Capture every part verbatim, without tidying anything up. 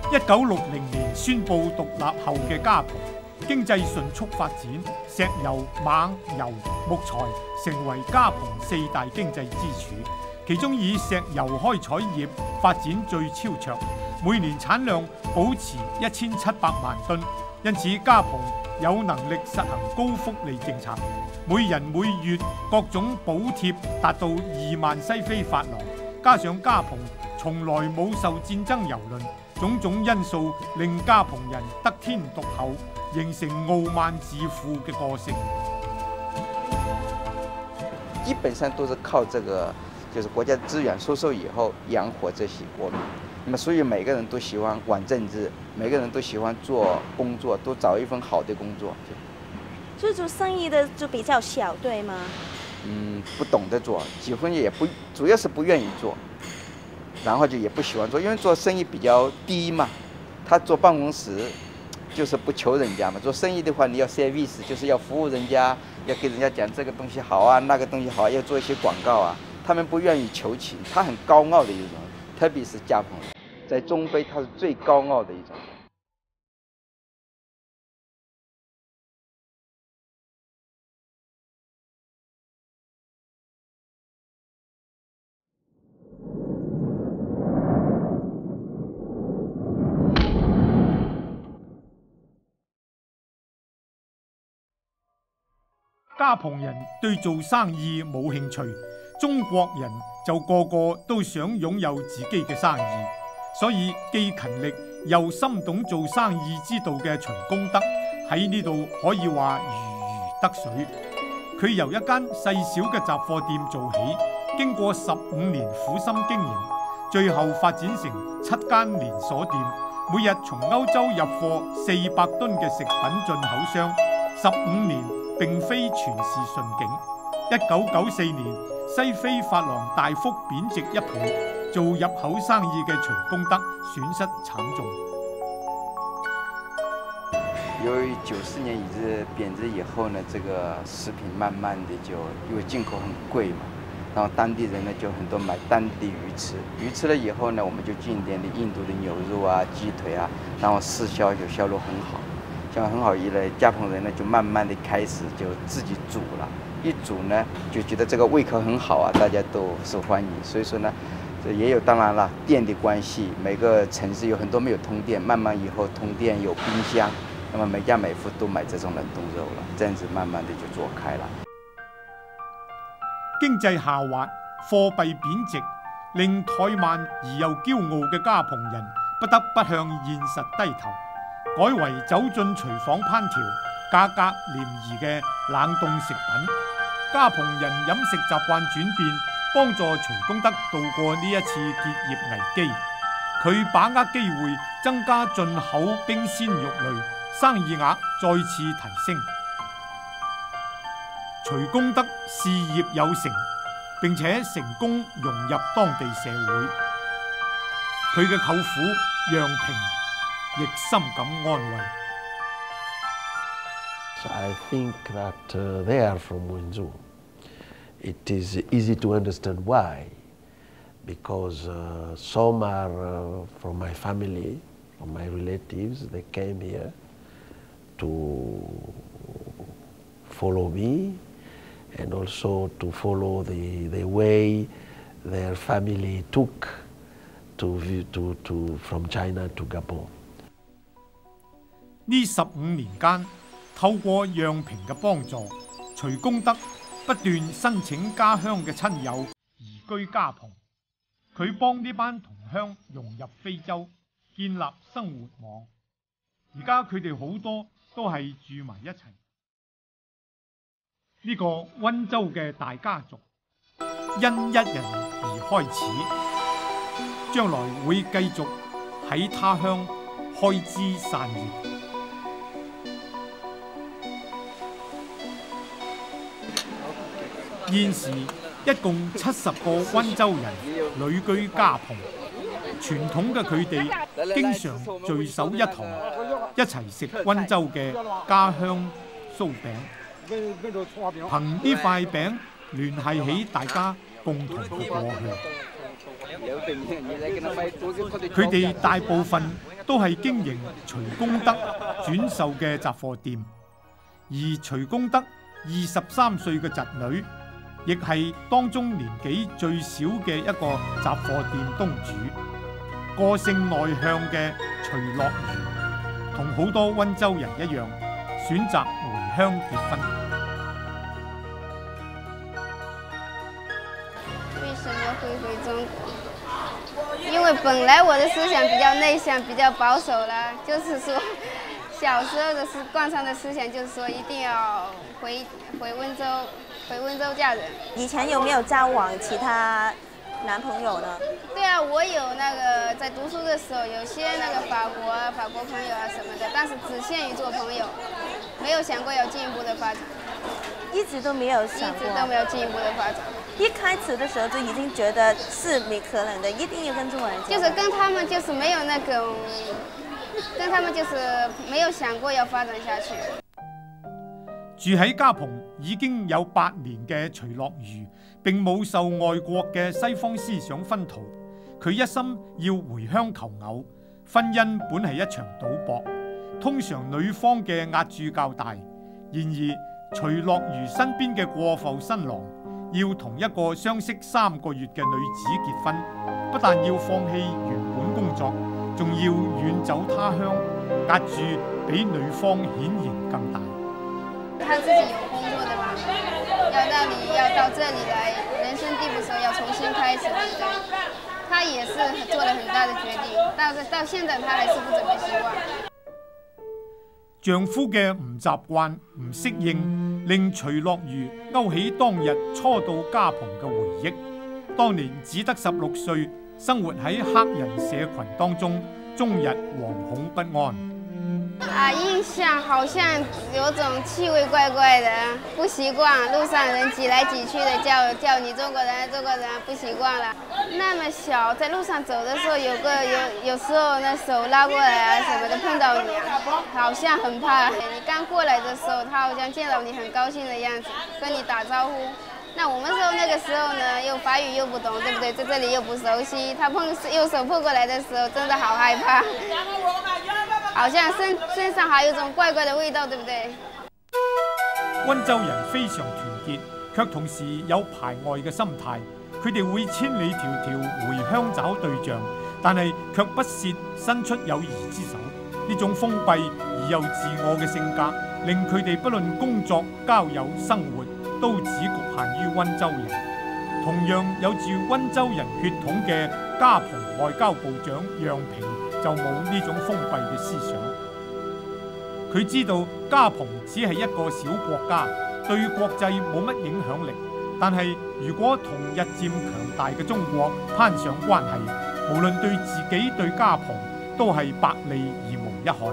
一九六零年宣布獨立後嘅家蓬，經濟迅速發展，石油、錳油、木材成為家蓬四大經濟支柱。其中以石油開採業發展最超卓，每年產量保持一千七百萬噸，因此家蓬有能力實行高福利政策，每人每月各種補貼達到二萬西非法郎，加上家蓬從來冇受戰爭蹂躪，種種因素令家蓬人得天獨厚，形成傲慢自負嘅個性。 基本上都是靠這個，就是國家資源收收以後養活這些國民。那麼所以每個人都喜歡玩政治，每個人都喜歡做工作，都找一份好的工作。 所以做生意的就比較小，對嗎？ 嗯，不懂得做，幾乎也不，主要是不願意做，然後就也不喜歡做，因為做生意比較低嘛。他做辦公室就是不求人家嘛，做生意的話你要 service， 就是要服務人家，要給人家講這個東西好啊，那個東西好啊，要做一些廣告啊。他們不願意求情，他很高傲的一種，特別是家蓬人，在中非他是最高傲的一種。 家蓬人對做生意冇興趣，中國人就個個都想擁有自己嘅生意，所以既勤力又深懂做生意之道嘅徐公德喺呢度可以話如魚得水。佢由一間細小嘅雜貨店做起，經過十五年苦心經營，最後發展成七間連鎖店，每日從歐洲入貨四百噸嘅食品進口商。十五年並非全是順境。一九九四年，西非法郎大幅貶值一倍，做入口生意嘅徐公德損失慘重。 由於九四年以至貶值以後呢，這個食品慢慢的就因為進口很貴嘛，然後當地人呢就很多買當地的魚翅，魚翅了以後呢，我們就進點的印度的牛肉啊、雞腿啊，然後試銷就銷路很好。銷路很好以來，家蓬人呢就慢慢的開始就自己煮了，一煮呢就覺得這個胃口很好啊，大家都受歡迎。所以說呢，這也有當然了電的關係，每個城市有很多沒有通電，慢慢以後通電有冰箱，那麼每家每戶都買這種冷凍肉了，這樣子慢慢的就做開了。 經濟下滑，貨幣貶值，令怠慢而又驕傲嘅家蓬人不得不向現實低頭。改為走進廚房烹調價格廉宜嘅冷凍食品。家蓬人飲食習慣轉變，幫助徐公德渡過呢一次結業危機。佢把握機會增加進口冰鮮肉類，生意額再次提升。徐公德事業有成，並且成功融入當地社會。佢嘅舅父楊平亦深感安慰。 So I think that uh, they are from Wenzhou. It is easy to understand why, because uh, some are uh, from my family, from my relatives. They came here to follow me and also to follow the, the way their family took to, to, to, from China to Gabon. 呢十五年間，透過讓平嘅幫助，徐公德不斷申請家鄉嘅親友移居家蓬。佢幫呢班同鄉融入非洲，建立生活網。而家佢哋好多都係住埋一齊。呢個溫州嘅大家族，因一人而開始，將來會繼續喺他鄉開枝散葉。現時一共七十個溫州人旅居家蓬，傳統嘅佢哋經常聚首一堂，一齊食溫州嘅家鄉酥餅，憑呢塊餅聯繫起大家共同嘅過去。佢哋大部分都係經營徐公德轉售嘅雜貨店，而徐公德二十三歲嘅侄女，亦係當中年紀最小嘅一個雜貨店東主。個性內向嘅徐樂如，同好多溫州人一樣，選擇回鄉結婚。 為什麼會回中國？因為本來我的思想比較內向，比較保守啦，就是說小時候的思慣常的思想就是說一定要回回溫州，回溫州嫁人。 以前有沒有交往其他男朋友呢？ 對啊，我有那個在讀書的時候，有些那個法國法國朋友啊什麼的，但是只限於做朋友，沒有想過有進一步的發展。 一直都沒有想過， 一直都沒有進一步的發展。 一開始的時候就已經覺得是沒可能的，一定要跟中國人結婚。 就是跟他們就是沒有那種，跟他們就是沒有想過要發展下去。 住喺家蓬已經有八年嘅徐樂如，並冇受外國嘅西方思想熏陶，佢一心要回鄉求偶。婚姻本係一場賭博，通常女方嘅壓注較大。然而徐樂如身邊嘅過埠新郎要同一個相識三個月嘅女子結婚，不但要放棄原本工作，仲要遠走他鄉，壓注比女方顯然更大。 他自己有工作的吧，要到你要到這裡來，人生地不熟，要重新開始，對不對？他也是做了很大的決定，到到現在他還是不怎麼習慣。 丈夫嘅唔習慣、唔適應，令徐樂如勾起當日初到家蓬嘅回憶。當年只得十六歲，生活喺黑人社群當中，終日惶恐不安。 啊，印象好像有種氣味怪怪的，不習慣，路上人擠來擠去的，叫叫你中國人，中國人，不習慣了。那麼小，在路上走的時候，有個有有時候那手拉過來啊什麼的，碰到你啊，好像很怕。你剛過來的時候，他好像見到你很高興的樣子，跟你打招呼。那我們時候那個時候呢，又法語又不懂，對不對？在這裡又不熟悉，他碰右手碰過來的時候，真的好害怕。好像身身上還有種怪怪的味道，對不對？ 溫州人非常團結，卻同時有排外嘅心態。佢哋會千里迢迢回鄉找對象，但係卻不屑伸出友誼之手。呢種封閉而又自我嘅性格，令佢哋不論工作、交友、生活，都只局限於溫州人。同樣有住溫州人血統嘅家蓬外交部長楊平就冇呢種封閉嘅思想。佢知道家蓬只係一個小國家，對國際冇乜影響力。但係如果同日漸強大嘅中國攀上關係，無論對自己對家蓬都係百利而無一害。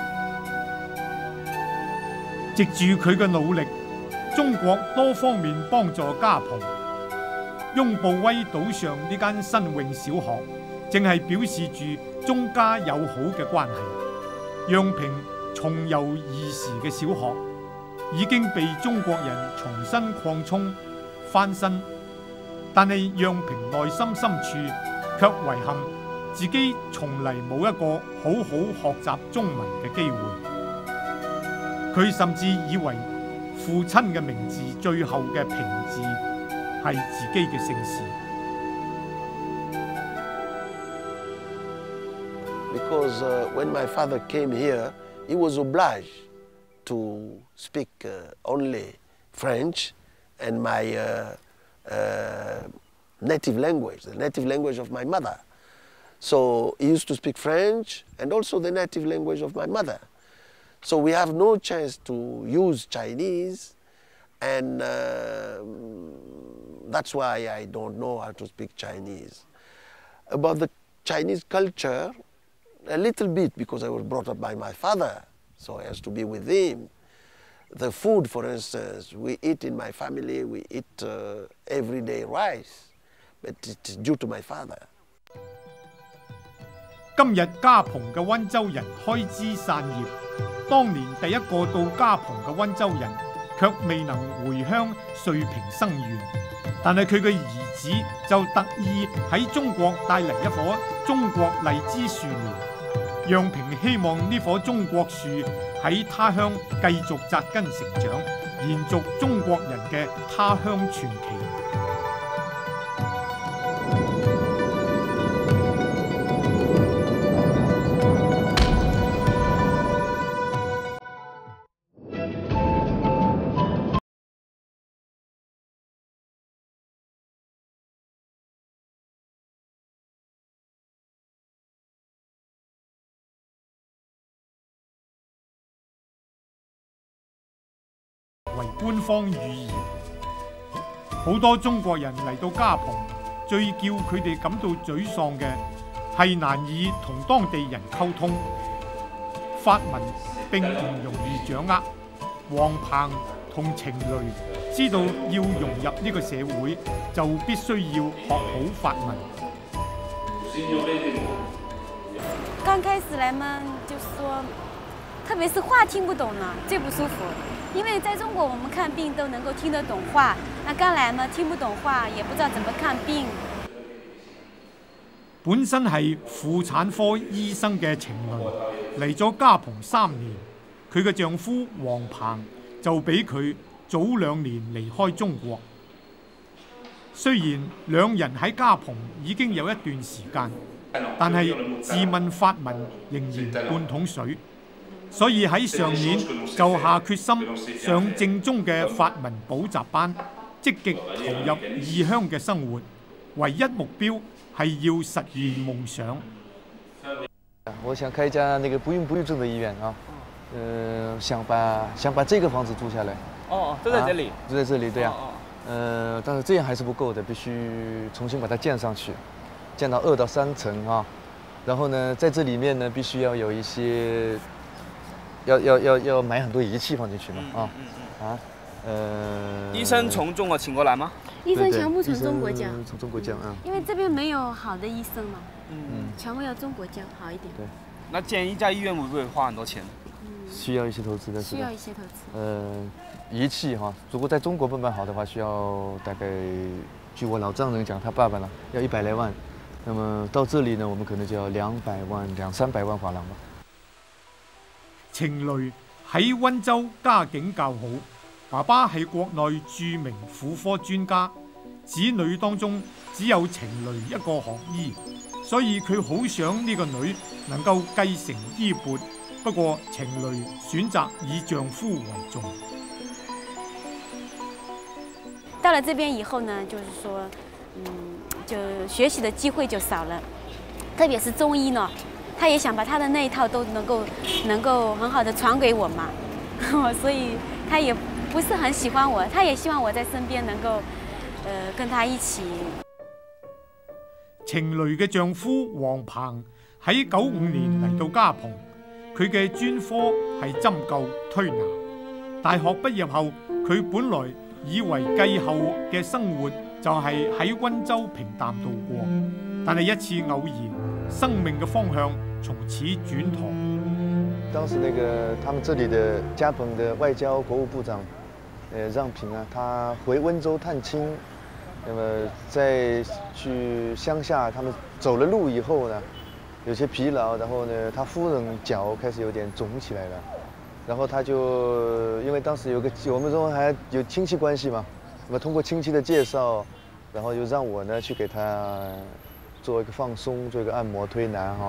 藉住佢嘅努力，中國多方面幫助家蓬。翁步威島上呢間新穎小學，正係表示住中加友好嘅關係。楊平重遊兒時嘅小學，已經被中國人重新擴充翻新，但係楊平內心深處卻遺憾自己從嚟冇一個好好學習中文嘅機會。佢甚至以為父親嘅名字最後嘅平字係自己嘅姓氏。 Because uh, when my father came here, he was obliged to speak uh, only French and my uh, uh, native language, the native language of my mother. So he used to speak French and also the native language of my mother. So we have no chance to use Chinese, and uh, that's why I don't know how to speak Chinese. About the Chinese culture, a little bit, because I was brought up by my father, so I has to be with him. The food, for instance, we eat in my family, we eat uh, everyday rice, but it's due to my father. 今日家蓬嘅溫州人開枝散葉，當年第一個到家蓬嘅溫州人，卻未能回鄉遂平生源。但係佢嘅兒子就特意喺中國帶嚟一棵中國荔枝樹苗。 讓平希望呢棵中國樹喺他鄉繼續扎根成長，延續中國人嘅他鄉傳奇。為官方語言，好多中國人嚟到家蓬，最叫佢哋感到沮喪嘅係難以同當地人溝通，法文並唔容易掌握。黃鵬同程雷知道要融入呢個社會，就必須要學好法文。 剛開始來嘛，就說，特別是話聽不懂呢，最不舒服。因為在中國，我們看病都能夠聽得懂話，那剛來嘛，聽不懂話，也不知道怎麼看病。 本身係婦產科醫生嘅程雷嚟咗家蓬三年，佢嘅丈夫黃鵬就比佢早兩年離開中國。雖然兩人喺家蓬已經有一段時間，但係自問法文仍然半桶水。所以喺上年就下決心上正宗嘅法文補習班，積極投入異鄉嘅生活，唯一目標係要實現夢想。 我想開一家那個不孕不育症的醫院啊，呃，想把想把這個房子租下來。 哦，都在這裡。 就在這裡，對啊。 哦呃，但是這樣還是不夠的，必須重新把它建上去，建到二到三層啊。然後呢，在這裡面呢，必須要有一些。要要要要買很多儀器放進去嘛，啊、嗯嗯嗯、啊，呃， 醫生從中國請過來嗎？ 醫生全部從中國教， 從中國教啊。 因為這邊沒有好的醫生嘛， 嗯， 全部要中國教好一點。 對， 那建一家醫院會不會花很多錢？ 嗯， 需要一些投資的， 需要一些投資。 呃，儀器哈，如果在中國辦辦好的話，需要大概，據我老丈人講，他爸爸呢要一百來萬，那麼到這裡呢，我們可能就要兩百萬、兩三百萬華郎吧。 程雷喺溫州家境較好，爸爸係國內著名婦科專家，子女當中只有程雷一個學醫，所以佢好想呢個女能夠繼承衣缽。不過程雷選擇以丈夫為重。 到了這邊以後呢，就是說，嗯，就學習的機會就少了，特別是中醫呢。他也想把他的那一套都能夠能夠很好的傳給我嘛，所以他也不是很喜歡我，他也希望我在身邊能夠，呃，跟他一起。 程雷嘅丈夫黃鵬喺九五年嚟到家蓬，佢嘅專科係針灸推拿。大學畢業後，佢本來以為繼後嘅生活就係喺溫州平淡度過，但係一次偶然。生命嘅方向從此轉舵。 當時那個他們這裡的家蓬的外交國務部長，呃，讓平啊，他回溫州探親，那麼在去鄉下，他們走了路以後呢，有些疲勞，然後呢，他夫人腳開始有點腫起來了，然後他就因為當時有個我們中還有親戚關係嘛，那麼通過親戚的介紹，然後就讓我呢去給他。做一個放鬆，做一個按摩推拿哈。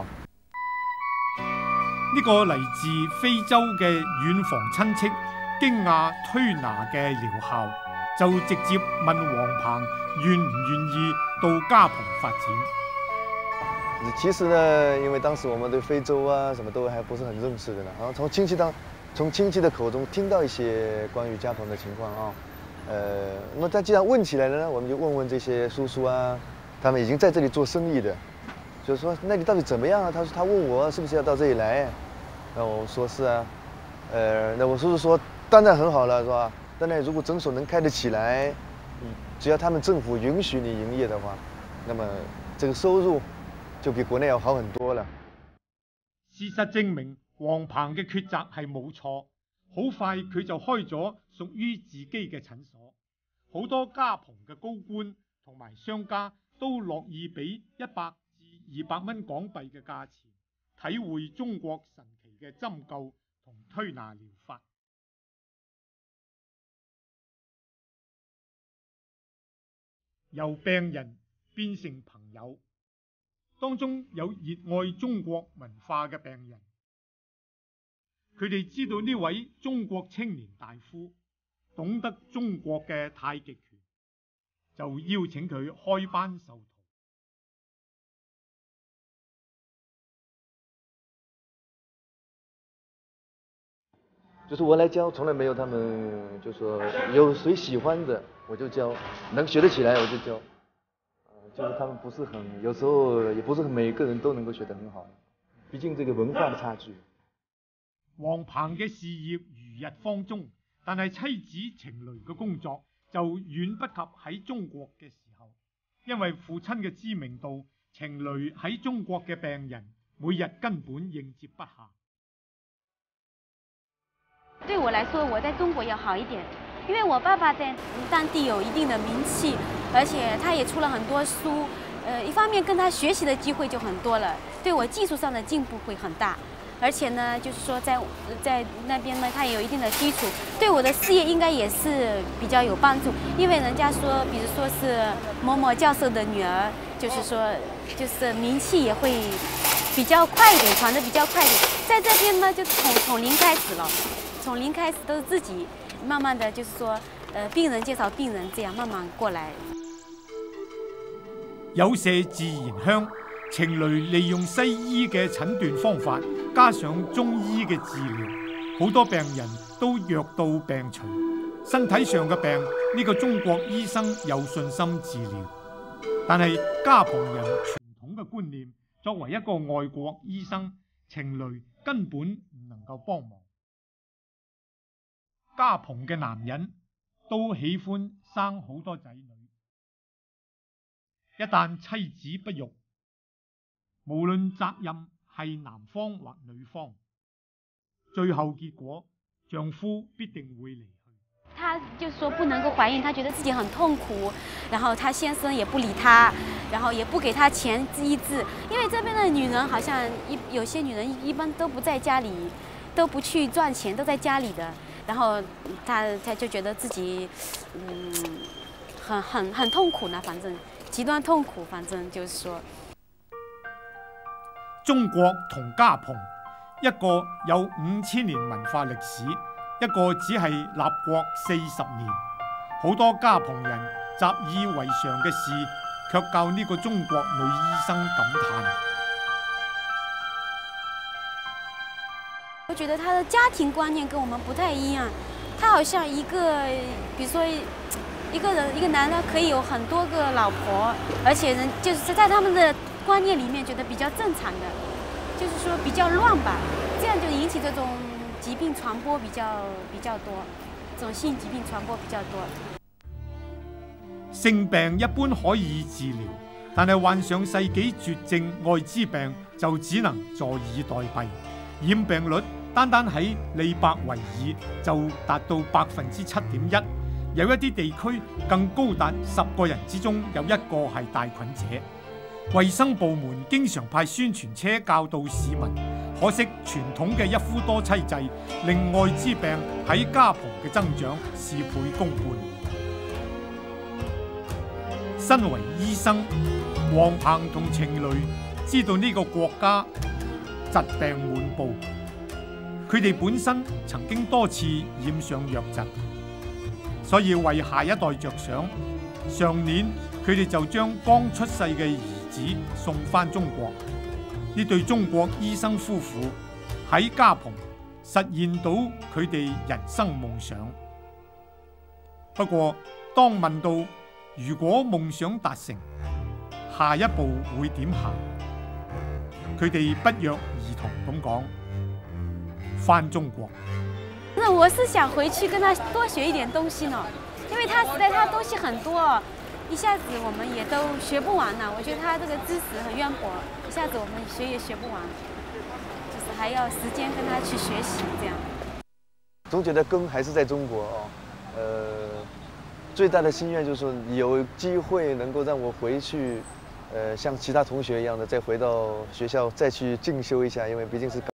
呢個嚟自非洲嘅遠房親戚驚訝推拿嘅療效，就直接問黃鵬願唔願意到家蓬發展。 其實呢，因為當時我們對非洲啊什麼都還不是很認識的呢，然後從親戚當從親戚的口中聽到一些關於家蓬的情況啊，呃，那他既然問起來了呢，我們就問問這些叔叔啊。他們已經在這裡做生意的，就是說那裡到底怎麼樣啊？他說他問我是不是要到這裡來，那我說是啊，呃，那我叔叔說當然很好了，是吧？當然如果診所能開得起來，嗯，只要他們政府允許你營業的話，那麼這個收入就比國內要好很多了。 事實證明，黃鵬嘅抉擇係冇錯，好快佢就開咗屬於自己嘅診所，好多家蓬嘅高官同埋商家都樂意俾一百至二百蚊港幣嘅價錢體會中國神奇嘅針灸同推拿療法。由病人變成朋友，當中有熱愛中國文化嘅病人，佢哋知道呢位中國青年大夫懂得中國嘅太極拳，就邀請佢開班授徒。 就是我来教，从来没有他们就说有谁喜欢的我就教，能学得起来我就教。呃，就是他们不是很，有时候也不是每个人都能够學得很好，畢竟這個文化的差距。 黃鵬嘅事業如日方中，但係妻子程雷嘅工作就遠不及喺中國嘅時候，因為父親嘅知名度，程雷喺中國嘅病人每日根本應接不下。 對我來說，我在中國要好一點，因為我爸爸在當地有一定的名氣，而且他也出了很多書，呃，一方面跟他學習的機會就很多了，對我技術上的進步會很大，而且呢，就是說在在那邊呢，他也有一定的基礎，對我的事業應該也是比較有幫助，因為人家說，比如說是某某教授的女兒，就是說，就是名氣也會比較快一點，傳得比較快一點，在這邊呢，就從從零開始了。從零開始都是自己慢慢的，就是說，呃，病人介紹病人，這樣慢慢過來。 有麝自然香，程雷利用西醫嘅診斷方法，加上中醫嘅治療，好多病人都藥到病除。身體上嘅病，呢個中國醫生有信心治療，但係家旁人傳統嘅觀念，作為一個外國醫生，程雷根本唔能夠幫忙。家旁嘅男人都喜歡生好多仔女，一旦妻子不育，無論責任係男方或女方，最後結果丈夫必定會離去。 她就是說不能夠懷孕，她覺得自己很痛苦，然後她先生也不理她，然後也不給她錢醫治，因為這邊的女人好像一有些女人一般都不在家裡，都不去賺錢，都在家裡的。然後他他就覺得自己，嗯，很很很痛苦呢，反正極端痛苦，反正就是說， 中國同家旁，一個有五千年文化歷史，一個只係立國四十年，好多家旁人習以為常嘅事，卻教呢個中國女醫生感嘆。 我覺得他的家庭觀念跟我們不太一樣，他好像一個，比如說一個人一個男的可以有很多個老婆，而且人就是在他們的觀念裡面覺得比較正常的，就是說比較亂吧，這樣就引起這種疾病傳播比較比較多，這種性疾病傳播比較多。 性病一般可以治療，但係患上世紀絕症愛滋病就只能坐以待斃。染病率單單喺利伯維爾就達到百分之七點一，有一啲地區更高達十個人之中有一個係帶菌者。衛生部門經常派宣傳車教導市民，可惜傳統嘅一夫多妻制令愛滋病喺家旁嘅增長事倍功半。身為醫生，黃鵬同程雷知道呢個國家疾病滿布，佢哋本身曾經多次染上瘧疾，所以為下一代着想，上年佢哋就將剛出世嘅兒子送返中國。呢對中國醫生夫婦喺家旁實現到佢哋人生夢想。不過當問到如果夢想達成，下一步會點行？佢哋不約而同咁講，返中國。 那我是想回去跟他多學一點東西呢，因為他實在他東西很多，一下子我們也都學不完呢。我覺得他這個知識很淵博，一下子我們學也學不完，就是還要時間跟他去學習這樣。 總覺得根還是在中國哦，呃，最大的心願就是有機會能夠讓我回去。 呃，像其他同学一样的再回到学校再去进修一下，因为毕竟是。